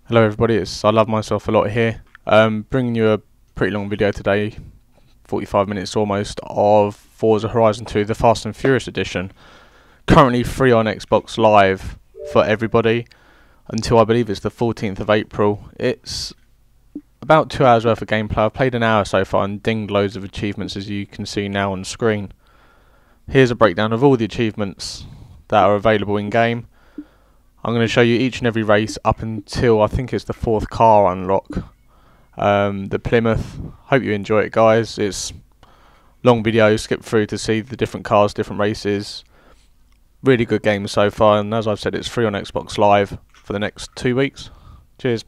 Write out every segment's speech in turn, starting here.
Hello everybody, it's I Love Myself a Lot here. Bringing you a pretty long video today, 45 minutes almost, of Forza Horizon 2, the Fast and Furious edition. Currently free on Xbox Live for everybody until I believe it's the 14th of April. It's about 2 hours worth of gameplay. I've played an hour so far and dinged loads of achievements, as you can see now on screen. Here's a breakdown of all the achievements that are available in game. I'm going to show you each and every race up until I think it's the 4th car unlock, the Plymouth. Hope you enjoy it, guys. It's long video, skip through to see the different cars, different races. Really good game so far, and as I've said, it's free on Xbox Live for the next 2 weeks. Cheers.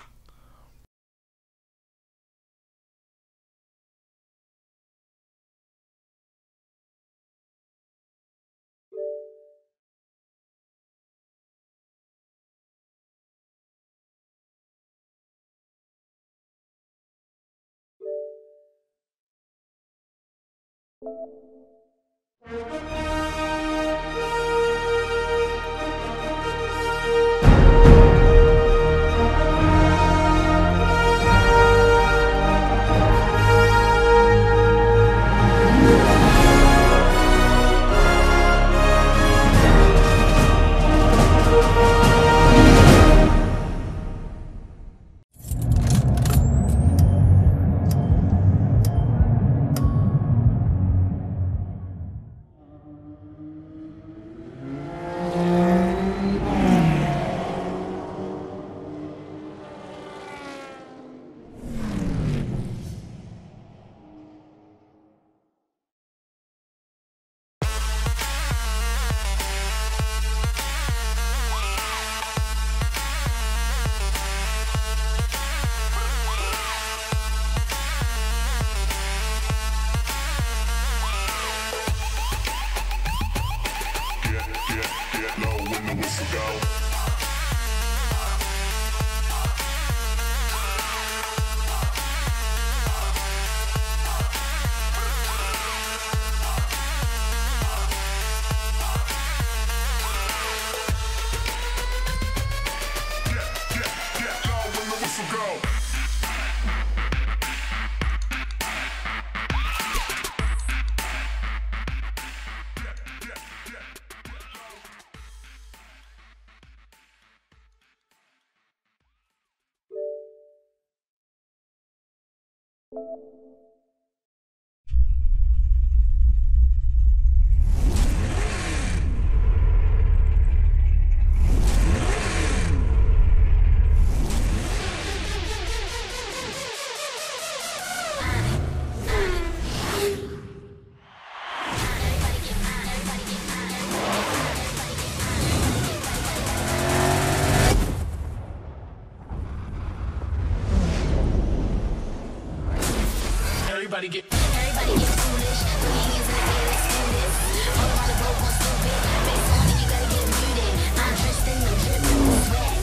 Everybody get foolish. Swinging is in the air, let's do this. All around the road, going stupid. Face on it, you gotta get muted. I'm dressed in the drip and the sweat.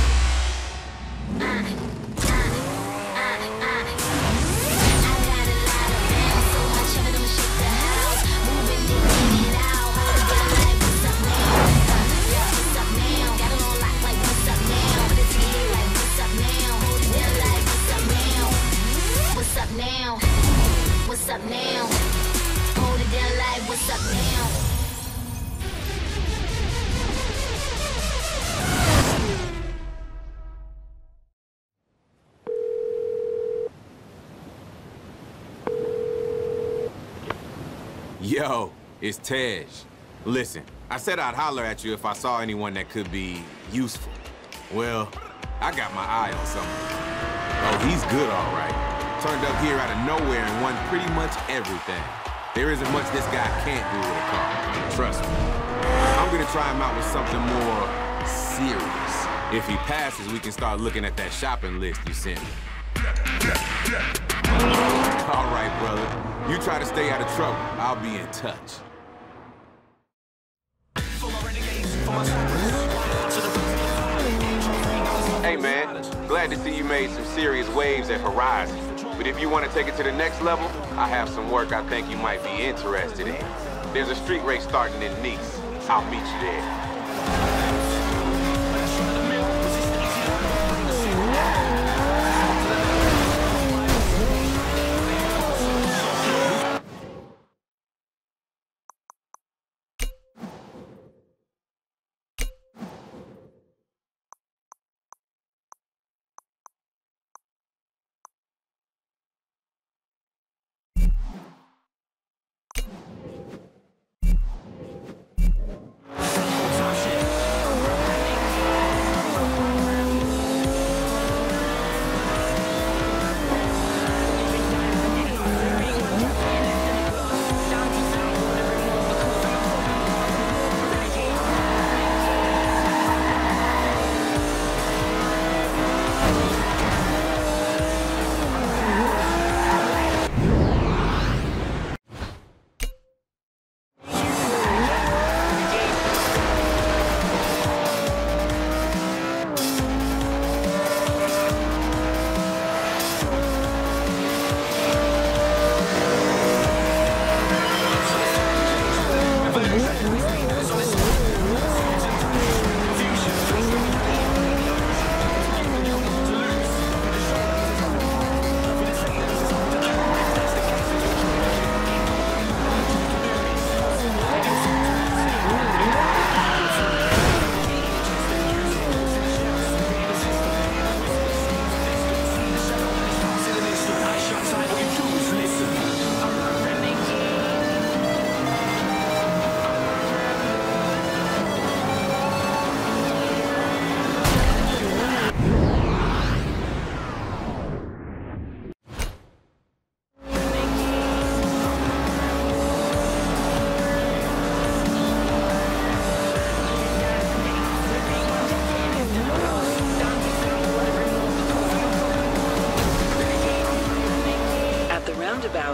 I got a lot of pounds, so much of it I'ma shake the house. Moving it out, hold it down like what's up now? Yeah, what's up now? Got it on lock like what's up now? Put it together like what's up now? Hold it down like what's up now? What's up now? What's up now? Hold it down like what's up now? Yo, it's Tej. Listen, I said I'd holler at you if I saw anyone that could be useful. Well, I got my eye on someone. Oh, he's good, all right. Turned up here out of nowhere and won pretty much everything. There isn't much this guy can't do with a car. Trust me. I'm gonna try him out with something more serious. If he passes, we can start looking at that shopping list you sent me. All right, brother. You try to stay out of trouble. I'll be in touch. Hey, man. Glad to see you made some serious waves at Horizon. But if you want to take it to the next level, I have some work I think you might be interested in. There's a street race starting in Nice. I'll meet you there.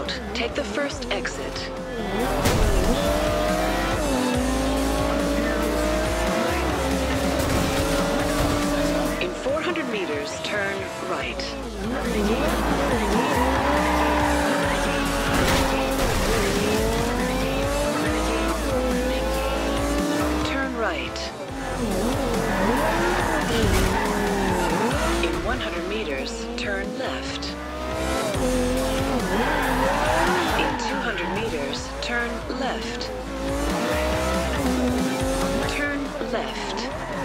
out. Take the first exit. In 400 meters, turn right. Turn right. In 100 meters, turn left. In 200 meters, turn left. Turn left.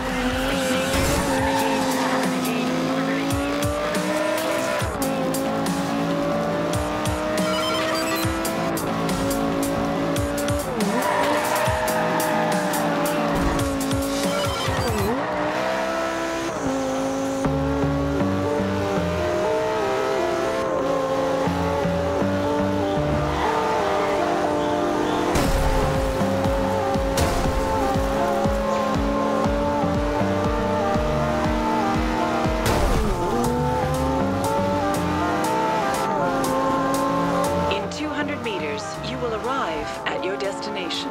You will arrive at your destination.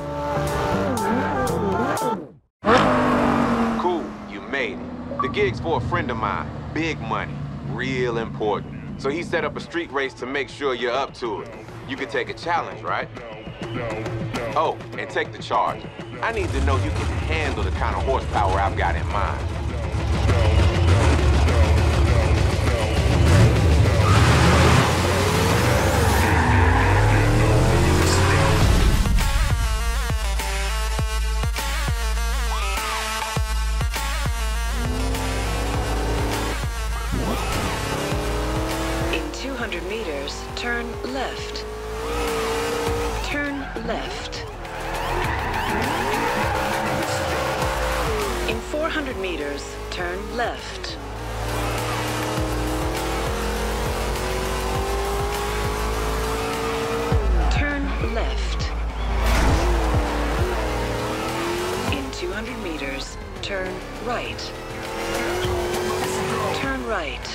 Cool, you made it. The gig's for a friend of mine. Big money, real important. So he set up a street race to make sure you're up to it. You could take a challenge, right? Oh, and take the charge. I need to know you can handle the kind of horsepower I've got in mind. In 200 meters, turn left. Turn left. In 400 meters, turn left. Turn left. In 200 meters, turn right. Turn right.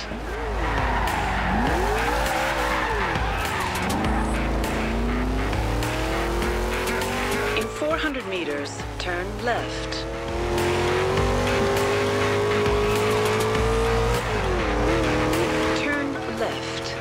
In 400 meters, turn left. Turn left.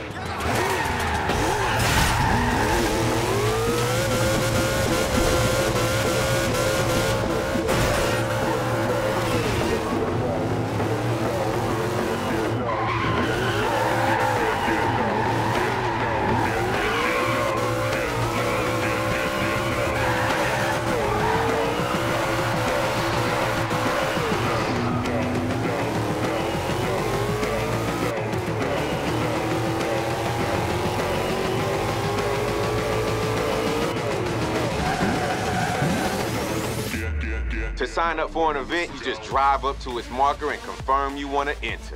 To sign up for an event, you just drive up to its marker and confirm you want to enter.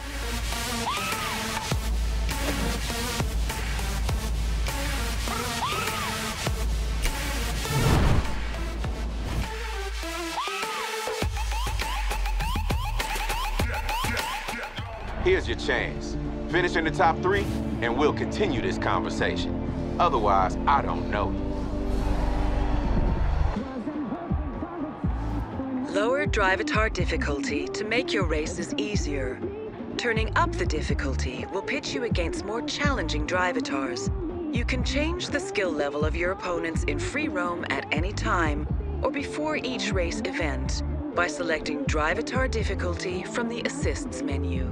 Here's your chance. Finish in the top 3, and we'll continue this conversation. Otherwise, I don't know you. Lower Drivatar difficulty to make your races easier. Turning up the difficulty will pitch you against more challenging Drivatars. You can change the skill level of your opponents in free roam at any time or before each race event by selecting Drivatar difficulty from the Assists menu.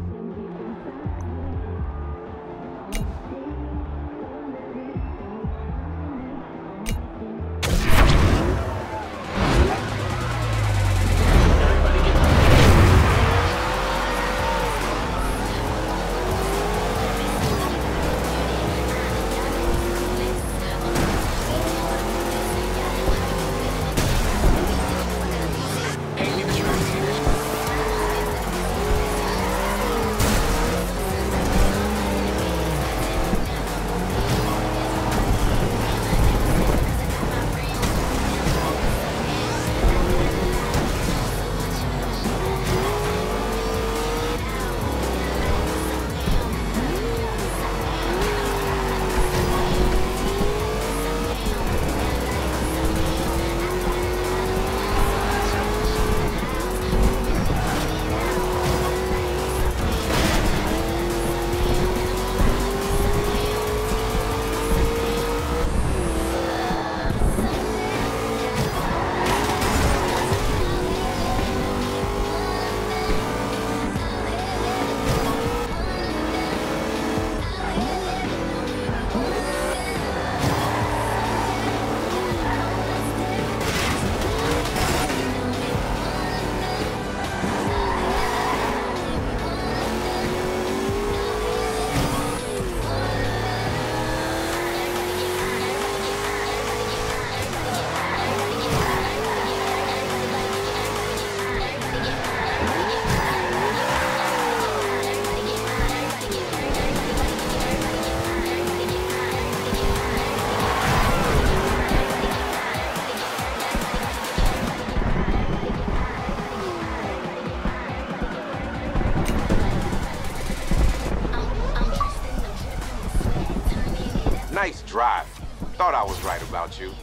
Nice drive. Thought I was right about you.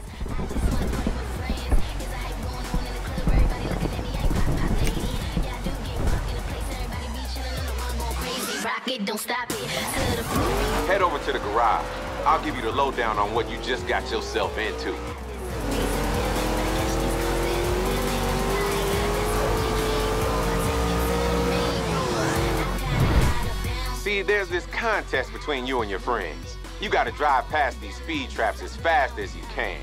Don't stop it. Head over to the garage. I'll give you the lowdown on what you just got yourself into. See, there's this contest between you and your friends. You gotta drive past these speed traps as fast as you can.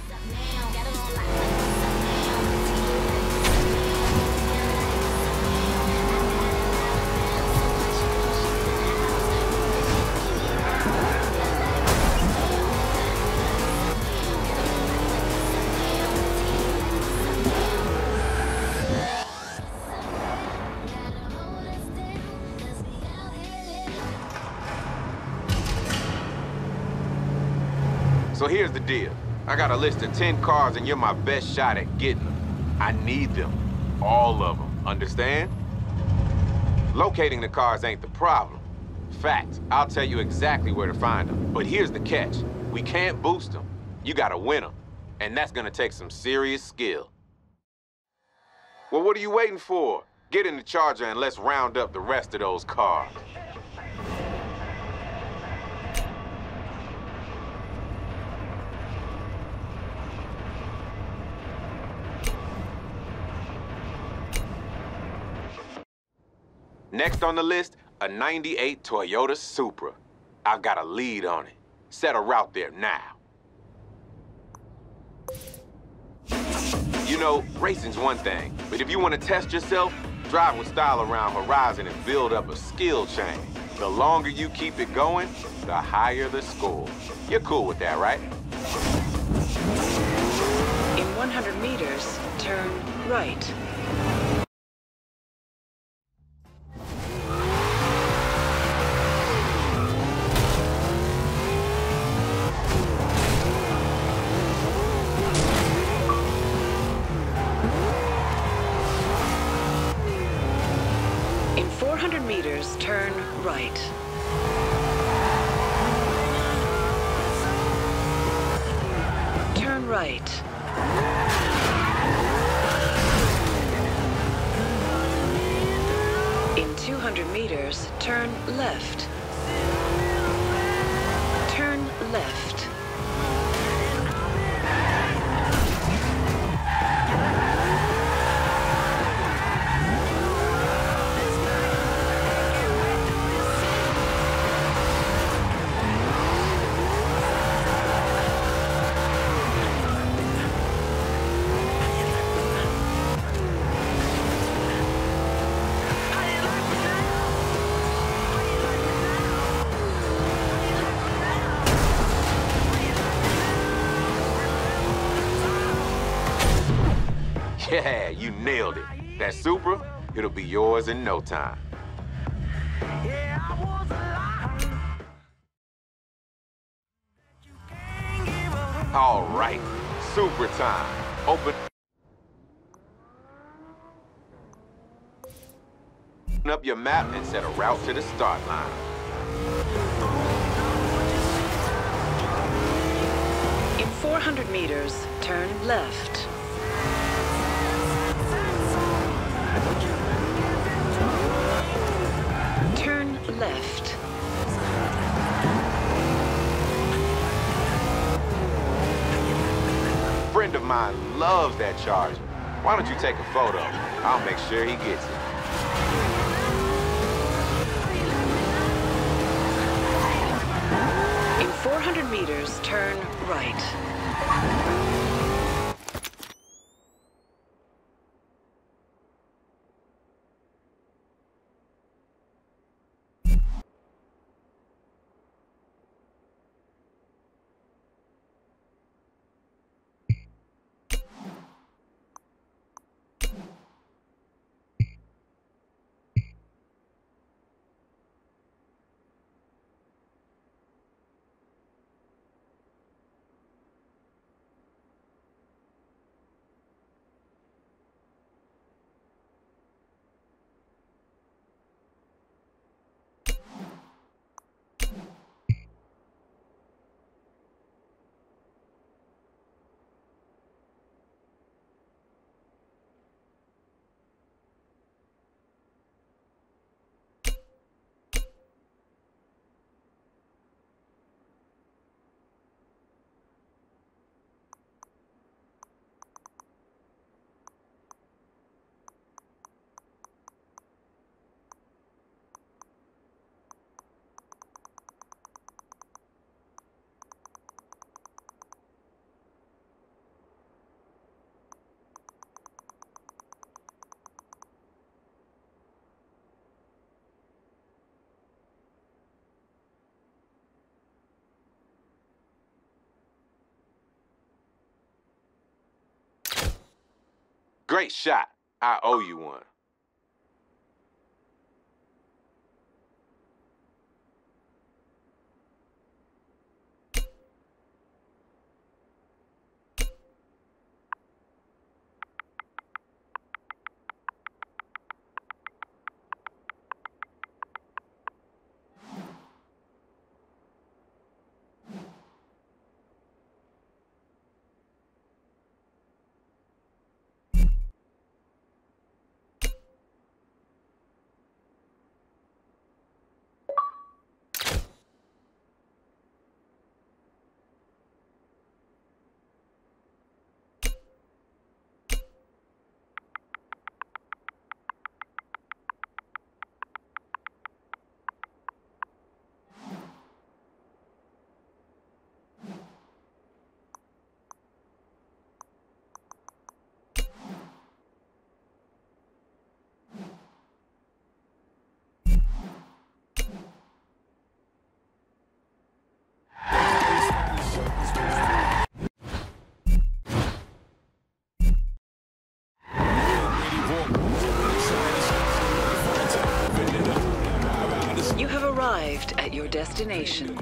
So here's the deal. I got a list of 10 cars and you're my best shot at getting them. I need them. All of them. Understand? Locating the cars ain't the problem. Fact, I'll tell you exactly where to find them. But here's the catch. We can't boost them. You gotta win them. And that's gonna take some serious skill. Well, what are you waiting for? Get in the Charger and let's round up the rest of those cars. Next on the list, a 98 Toyota Supra. I've got a lead on it. Set a route there now. You know, racing's one thing, but if you want to test yourself, drive with style around Horizon and build up a skill chain. The longer you keep it going, the higher the score. You're cool with that, right? In 100 meters, turn right. In 400 meters, turn right. Turn right. In 200 meters, turn left. Turn left. Yeah, you nailed it. That Supra, it'll be yours in no time. All right, Supra time. Open up your map and set a route to the start line. In 400 meters, turn left. Turn left. A friend of mine loves that Charger. Why don't you take a photo? I'll make sure he gets it. In 400 meters, turn right. Great shot. I owe you one. You have arrived at your destination.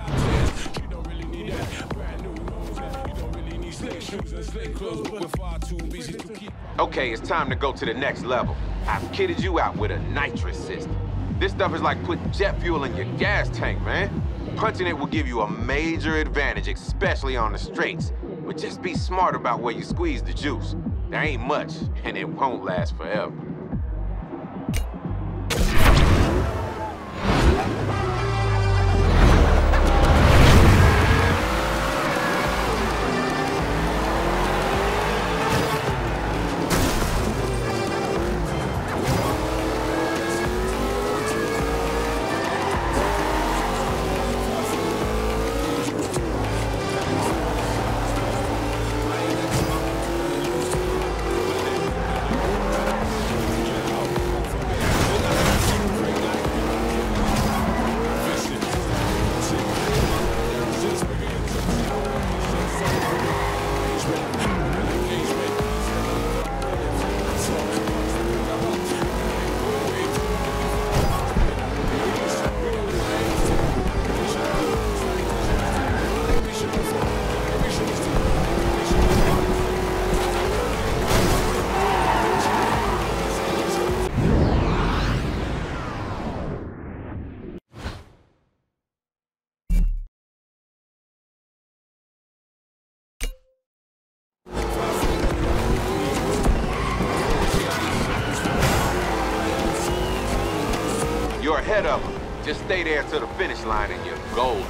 Okay, it's time to go to the next level. I've kitted you out with a nitrous system. This stuff is like putting jet fuel in your gas tank, man. Punching it will give you a major advantage, especially on the straights. But just be smart about where you squeeze the juice. There ain't much, and it won't last forever. You're ahead of them. Just stay there to the finish line and you're golden.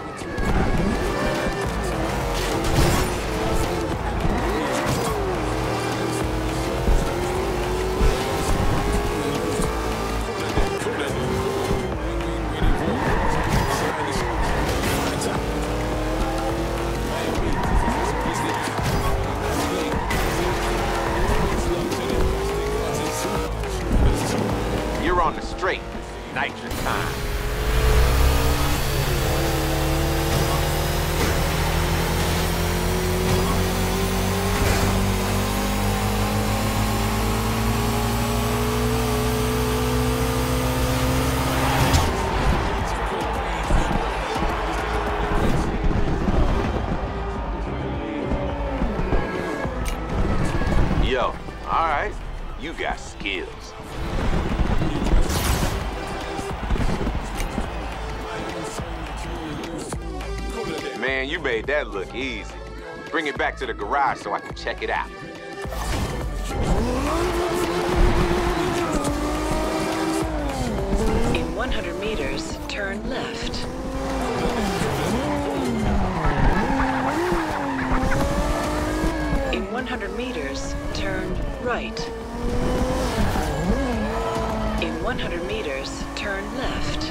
You're on the straight. Nitrous time. Yo, all right, you got skills. Man, you made that look easy. Bring it back to the garage so I can check it out. In 100 meters, turn left. In 100 meters, turn right. In 100 meters, turn left.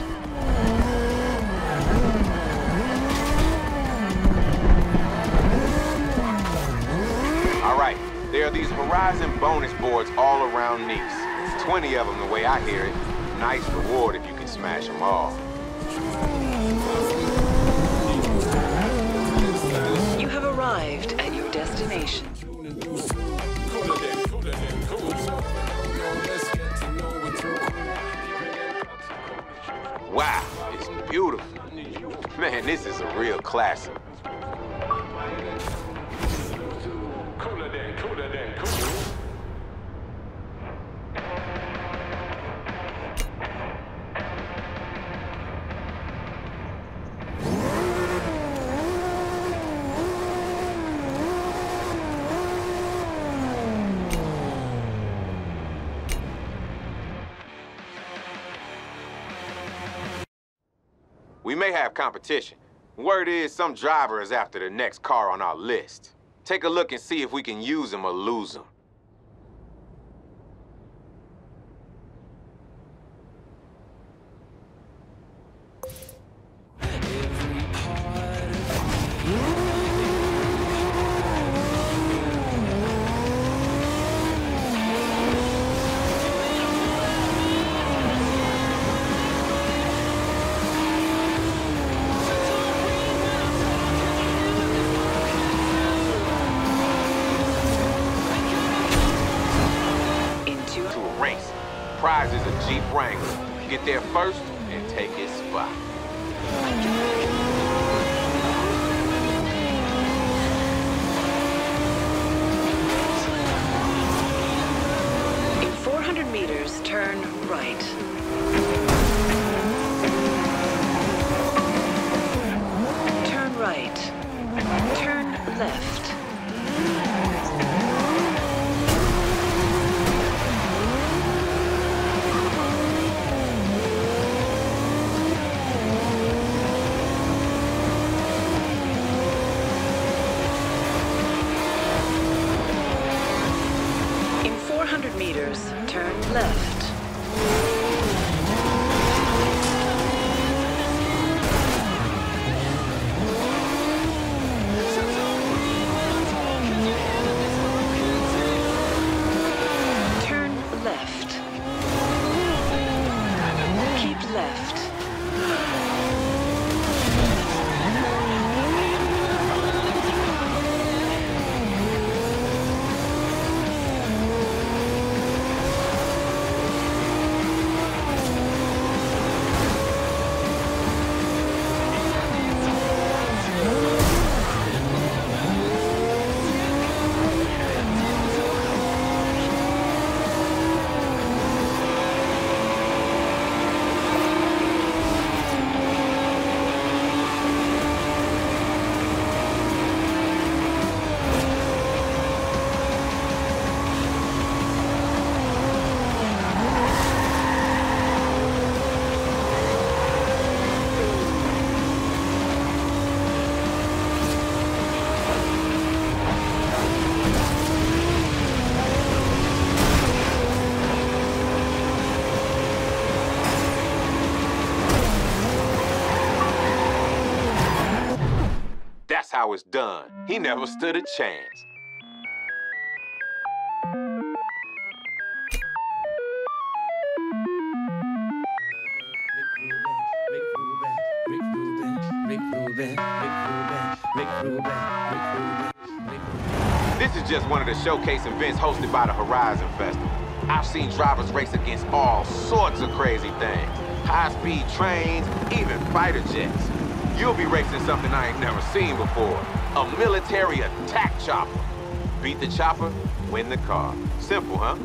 All right, there are these Horizon bonus boards all around Nice. 20 of them the way I hear it. Nice reward if you can smash them all. You have arrived at your destination. Wow, it's beautiful. Man, this is a real classic. We may have competition. Word is some driver is after the next car on our list. Take a look and see if we can use him or lose him. Prize is a Jeep Wrangler. Get there first and take his spot. In 400 meters, turn right. Turn right. Turn left. In 400 meters, turn left. Turn left. Keep left. That's how it's done. He never stood a chance. This is just one of the showcase events hosted by the Horizon Festival. I've seen drivers race against all sorts of crazy things. High-speed trains, even fighter jets. You'll be racing something I ain't never seen before. A military attack chopper. Beat the chopper, win the car. Simple, huh?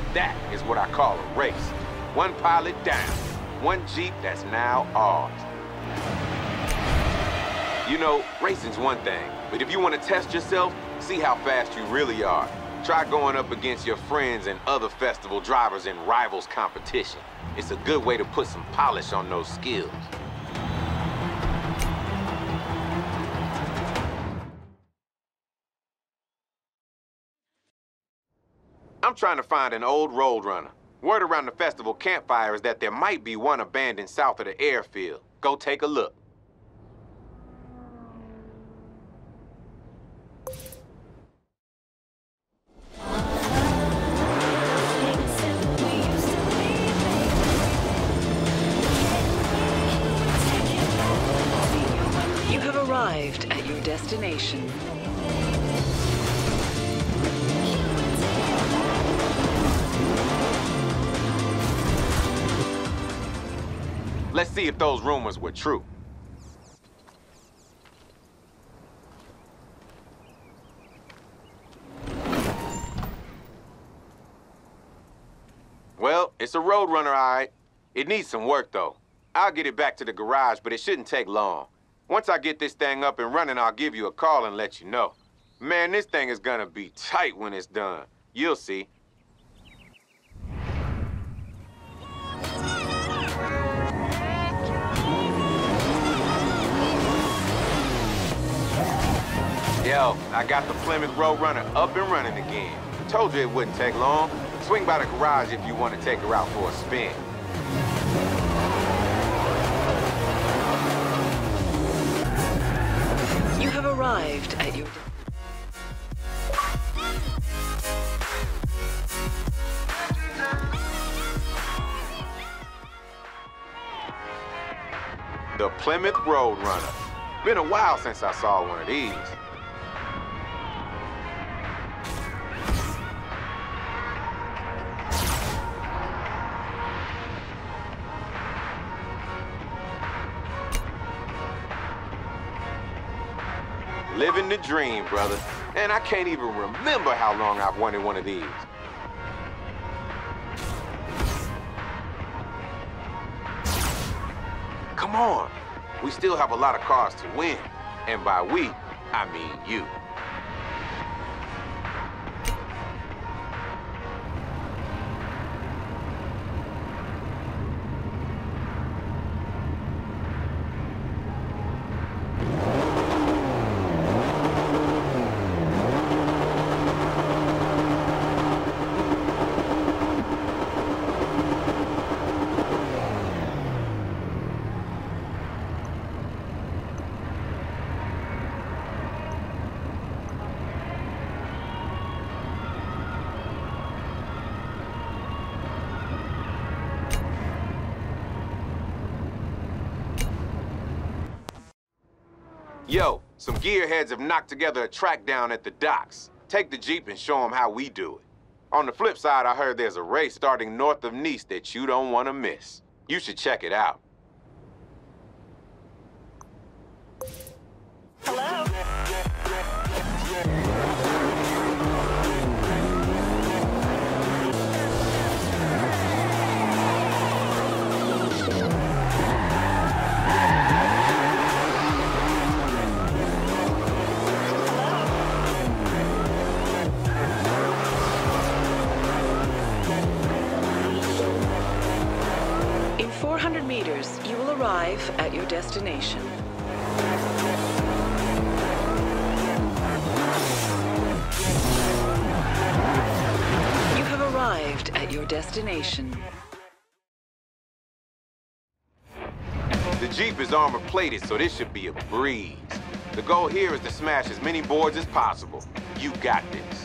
That is what I call a race. One pilot down, one Jeep that's now ours. You know, racing's one thing, but if you want to test yourself, see how fast you really are. Try going up against your friends and other festival drivers in rivals competition. It's a good way to put some polish on those skills. I'm trying to find an old Roadrunner. Word around the festival campfire is that there might be one abandoned south of the airfield. Go take a look. You have arrived at your destination. Let's see if those rumors were true. Well, it's a Roadrunner, all right. It needs some work, though. I'll get it back to the garage, but it shouldn't take long. Once I get this thing up and running, I'll give you a call and let you know. Man, this thing is gonna be tight when it's done. You'll see. Yo, I got the Plymouth Roadrunner up and running again. Told you it wouldn't take long. Swing by the garage if you want to take her out for a spin. You have arrived at your... The Plymouth Roadrunner. Been a while since I saw one of these. Living the dream, brother. And I can't even remember how long I've wanted one of these. Come on. We still have a lot of cars to win. And by we, I mean you. Yo, some gearheads have knocked together a track down at the docks. Take the Jeep and show them how we do it. On the flip side, I heard there's a race starting north of Nice that you don't want to miss. You should check it out. Hello? In 400 meters, you will arrive at your destination. You have arrived at your destination. The Jeep is armor plated, so this should be a breeze. The goal here is to smash as many boards as possible. You got this.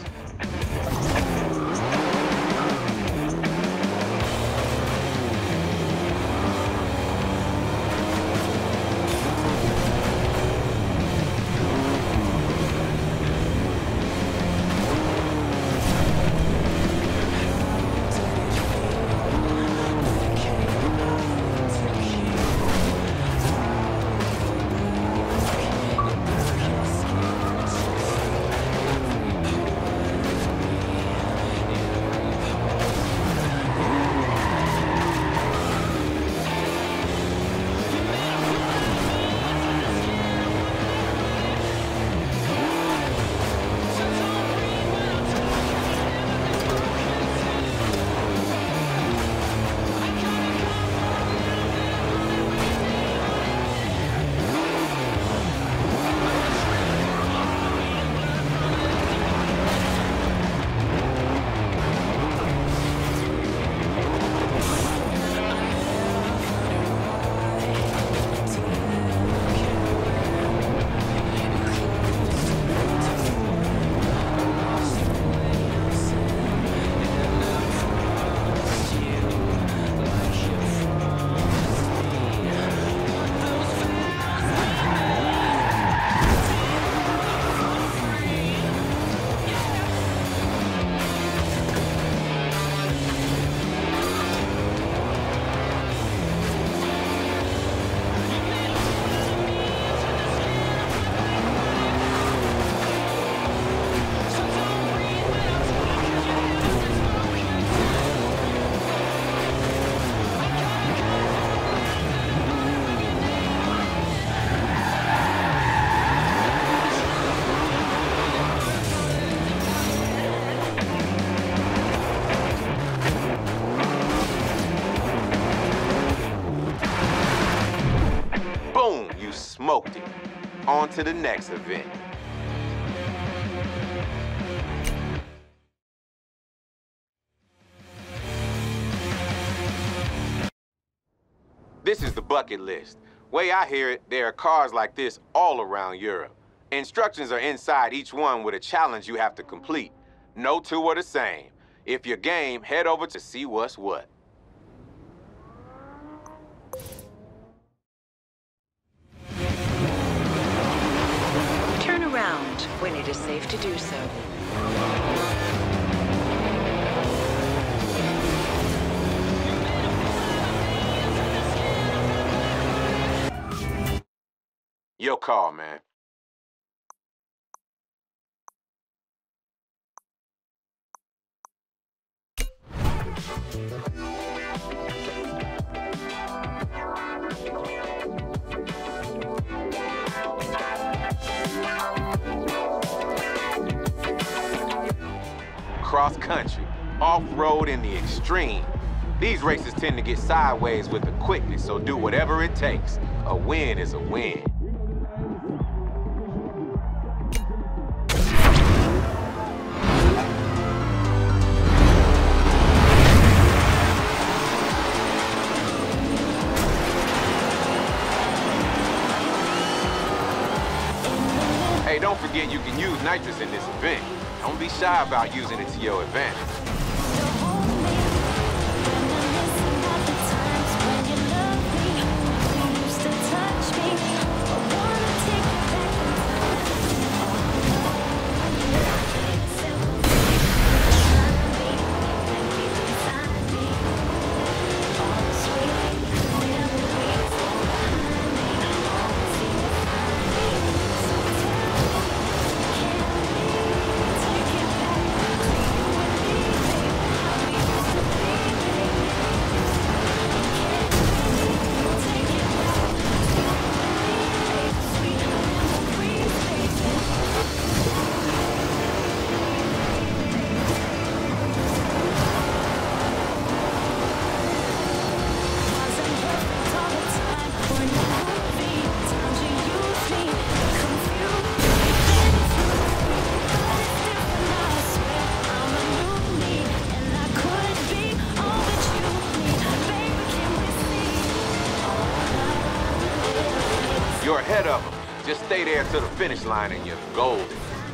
On to the next event. This is the bucket list. Way I hear it, there are cars like this all around Europe. Instructions are inside each one with a challenge you have to complete. No two are the same. If you're game, head over to see what's what. Turn around when it is safe to do so. Your call, man. Cross country, off-road in the extreme. These races tend to get sideways with the quickness, so do whatever it takes. A win is a win. Hey, don't forget you can use nitrous in this event. Don't be shy about using it to your advantage. You're ahead of them. Just stay there to the finish line and you're golden.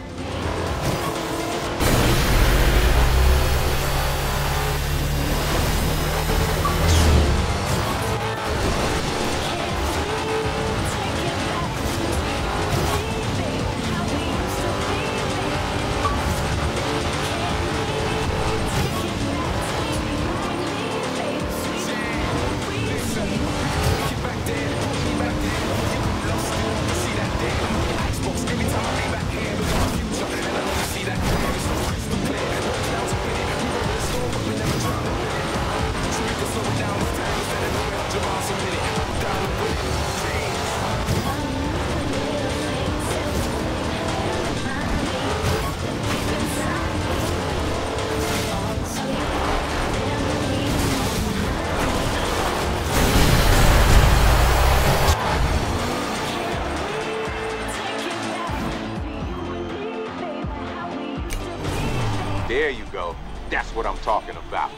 There you go. That's what I'm talking about.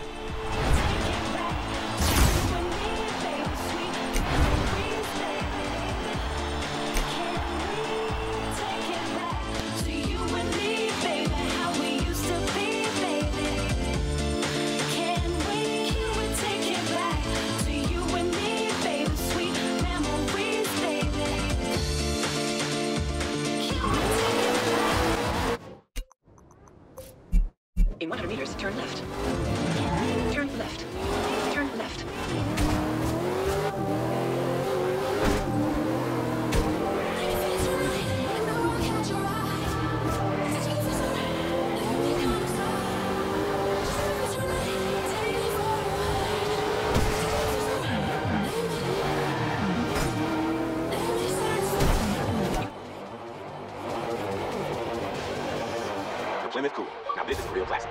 In 100 meters, turn left. Turn left. Turn left. The Plymouth Cool. Now this is a real classic.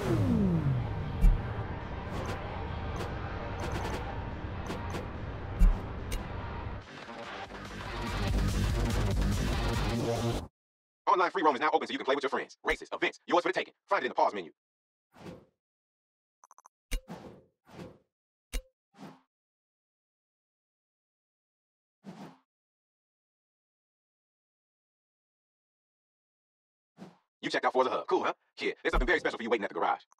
Online free roam is now open so you can play with your friends. Races, events, yours for the taking. Find it in the pause menu. You checked out Forza Hub. Cool, huh? Yeah, there's something very special for you waiting at the garage.